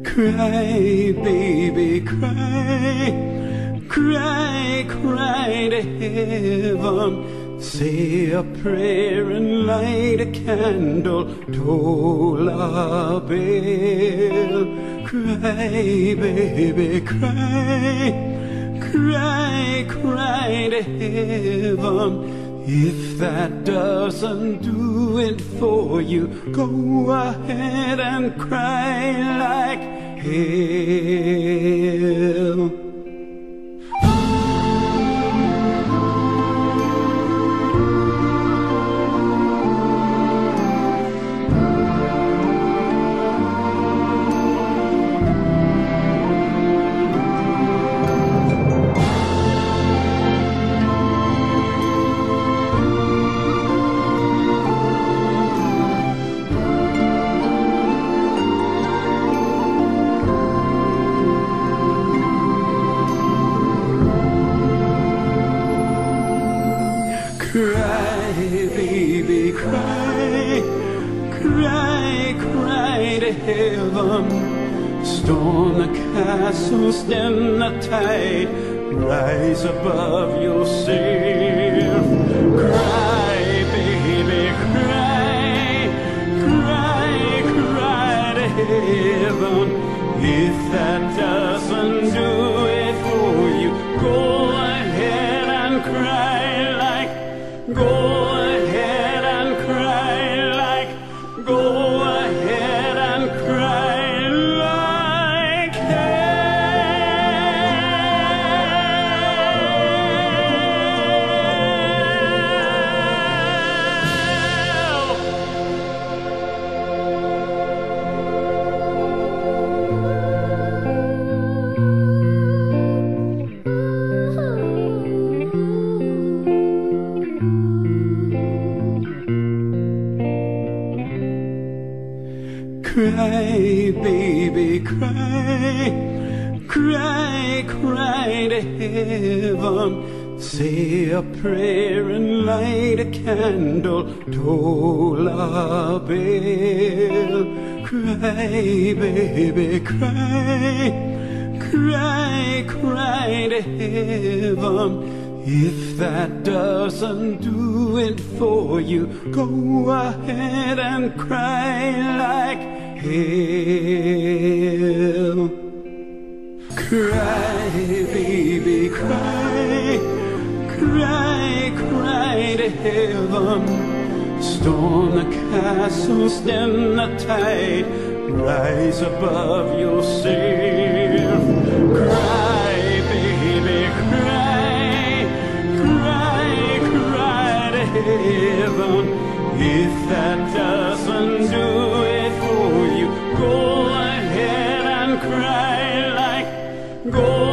Cry, baby, cry, cry, cry to heaven. Say a prayer and light a candle, toll a bell. Cry, baby, cry, cry, cry to heaven. If that doesn't do it for you, go ahead and cry like hell. Cry, baby, cry, cry, cry to heaven. Storm the castle, stem the tide, rise above yourself. Cry, baby, cry, cry, cry to heaven. If that doesn't do it for you, go ahead and cry. Go ahead and cry like, go ahead and cry like Cry, baby, cry, cry, cry to heaven. Say a prayer and light a candle, toll a bell. Cry, baby, cry, cry, cry to heaven. If that doesn't do it for you, go ahead and cry like hell. Cry, baby, cry, cry, cry to heaven. Storm the castle, stem the tide, rise above yourself. Cry, baby, cry, cry, cry to heaven. If that doesn't do it for you, go ahead and cry like, go